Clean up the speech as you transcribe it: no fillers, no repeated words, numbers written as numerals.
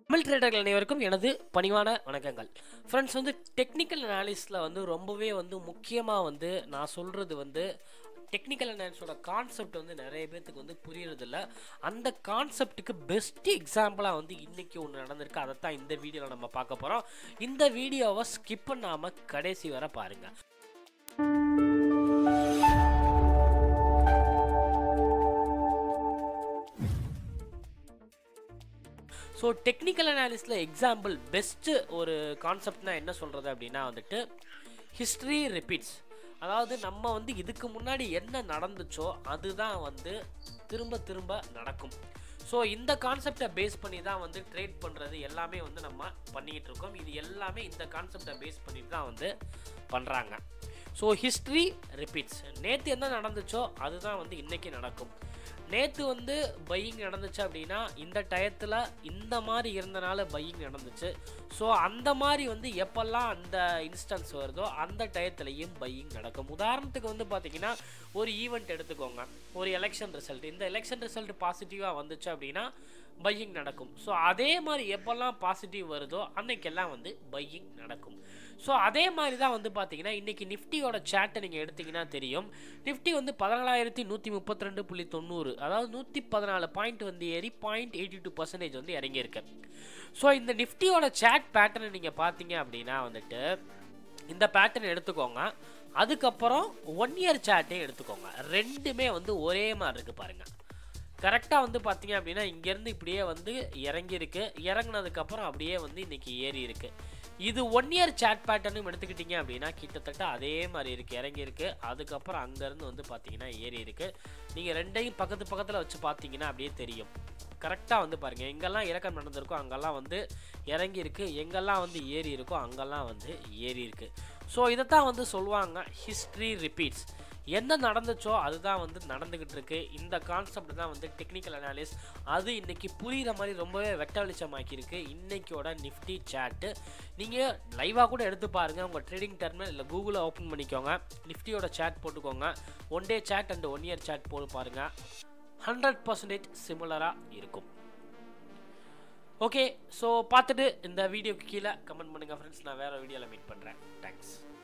தமிழ் ட்ரேடர்கள் அனைவருக்கும் எனது பணிவான வணக்கங்கள். ஃப்ரெண்ட்ஸ், டெக்னிக்கல் அனாலிசிஸில் ரொம்பவே முக்கியமாக நான் சொல்கிறது டெக்னிக்கல் அனாலிஸோட கான்செப்ட் நிறைய பேர்த்துக்கு புரியறதில்ல. அந்த கான்செப்டுக்கு பெஸ்ட் எக்ஸாம்பிளாக இன்றைக்கி ஒன்று நடந்திருக்கு. அதை தான் இந்த வீடியோவில் நம்ம பார்க்க போகிறோம். இந்த வீடியோவை ஸ்கிப் பண்ணாமல் கடைசி வரை பாருங்கள். ஸோ டெக்னிக்கல் அனாலிசிஸில் எக்ஸாம்பிள் பெஸ்ட்டு ஒரு கான்செப்ட்னா என்ன சொல்கிறது அப்படின்னா ஹிஸ்ட்ரி ரிப்பீட்ஸ். அதாவது நம்ம இதுக்கு முன்னாடி என்ன நடந்துச்சோ அதுதான் திரும்ப திரும்ப நடக்கும். ஸோ இந்த கான்செப்டை பேஸ் பண்ணி தான் ட்ரேட் பண்ணுறது எல்லாமே நம்ம பண்ணிக்கிட்டு இருக்கோம். இது எல்லாமே இந்த கான்செப்டை பேஸ் பண்ணிட்டு தான் பண்ணுறாங்க. So history repeats. நேற்று என்ன நடந்துச்சோ அதுதான் இன்றைக்கி நடக்கும். நேற்று பையிங் நடந்துச்சு அப்படின்னா இந்த டயத்தில் இந்த மாதிரி இருந்தனால பையிங் நடந்துச்சு. ஸோ அந்த மாதிரி எப்பெல்லாம் அந்த இன்ஸ்டன்ஸ் வருதோ அந்த டயத்துலையும் பையிங் நடக்கும். உதாரணத்துக்கு பார்த்தீங்கன்னா ஒரு ஈவெண்ட் எடுத்துக்கோங்க, ஒரு எலெக்ஷன் ரிசல்ட். இந்த எலெக்ஷன் ரிசல்ட் பாசிட்டிவாக வந்துச்சு அப்படின்னா பையிங் நடக்கும். ஸோ அதே மாதிரி எப்பெல்லாம் பாசிட்டிவ் வருதோ அன்னைக்கெல்லாம் பையிங் நடக்கும். ஸோ அதே மாதிரி தான் பார்த்தீங்கன்னா இன்றைக்கி நிஃப்டியோட சார்ட்டை நீங்கள் எடுத்திங்கன்னா தெரியும். நிஃப்டி 14,132.90, அதாவது 114 பாயிண்ட் ஏறி 0.82% இறங்கியிருக்கு. ஸோ இந்த நிஃப்டியோட சார்ட் பேட்டர்னை நீங்கள் பார்த்தீங்க அப்படின்னா இந்த பேட்டர்ன் எடுத்துக்கோங்க. அதுக்கப்புறம் 1 இயர் சார்ட்டையும் எடுத்துக்கோங்க. ரெண்டுமே ஒரே மாதிரி இருக்குது பாருங்கள். கரெக்டாக பார்த்தீங்க அப்படின்னா இங்கேருந்து இப்படியே இறங்கியிருக்கு. இறங்கினதுக்கப்புறம் அப்படியே இன்றைக்கி ஏறி இருக்குது. இது 1 இயர் சார்ட் பேட்டர்னும் எடுத்துக்கிட்டிங்க அப்படின்னா கிட்டத்தட்ட அதே மாதிரி இருக்குது. இறங்கியிருக்கு, அதுக்கப்புறம் அங்கேருந்து பார்த்தீங்கன்னா ஏறி இருக்குது. நீங்கள் ரெண்டையும் பக்கத்து பக்கத்தில் வச்சு பார்த்தீங்கன்னா அப்படியே தெரியும். கரெக்டாக பாருங்கள், எங்கெல்லாம் இறக்கம் நடந்திருக்கோ அங்கெல்லாம் இறங்கியிருக்கு, எங்கெல்லாம் ஏறி இருக்கோ அங்கெல்லாம் ஏறி இருக்குது. ஸோ இதைத்தான் சொல்லுவாங்க ஹிஸ்ட்ரி ரிப்பீட்ஸ். என்ன நடந்துச்சோ அதுதான் நடந்துக்கிட்டு இருக்கு. இந்த கான்செப்ட் தான் டெக்னிக்கல் அனாலிஸ். அது இன்றைக்கி புரிகிற மாதிரி ரொம்பவே வெட்ட வெளிச்சமாக்கியிருக்கு இன்றைக்கியோட நிஃப்டி சார்ட்டு. நீங்கள் லைவாக கூட எடுத்து பாருங்கள். உங்கள் ட்ரேடிங் டெர்மினல் இல்லை கூகுளில் ஓப்பன் பண்ணிக்கோங்க, நிஃப்டியோட சார்ட் போட்டுக்கோங்க. 1 day chart and 1 year chart போட்டு பாருங்கள். 100% சிமிலராக இருக்கும். ஓகே, ஸோ பார்த்துட்டு இந்த வீடியோக்கு கீழே கமெண்ட் பண்ணுங்கள் ஃப்ரெண்ட்ஸ். நான் வேறு வீடியோவில் மீட் பண்ணுறேன். தேங்க்ஸ்.